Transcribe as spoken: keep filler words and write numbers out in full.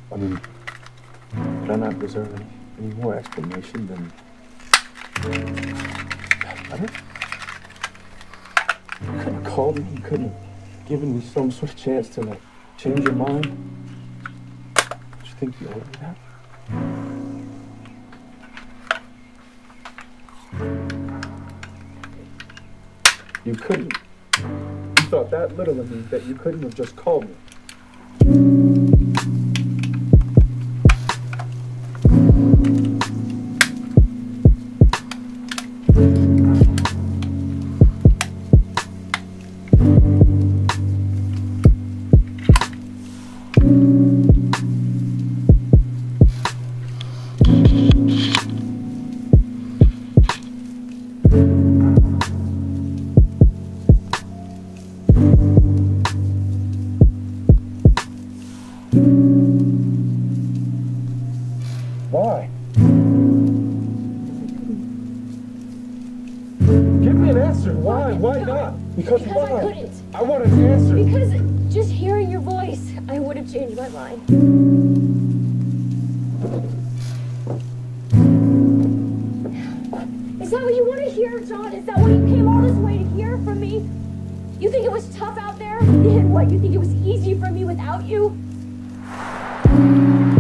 I mean, did I not deserve any, any more explanation than that letter? You couldn't have called me. You couldn't have given me some sort of chance to, like, change your mind. Don't you think you owed me that? You couldn't. You thought that little of me that you couldn't have just called me. Why? Give me an answer. Why? Why not? Because, because why? I couldn't. I want an answer. Because just hearing your voice, I would have changed my mind. Is that what you want to hear, John? Is that what you came all this way to hear from me? You think it was tough out there? And what, you think it was easy for me without you?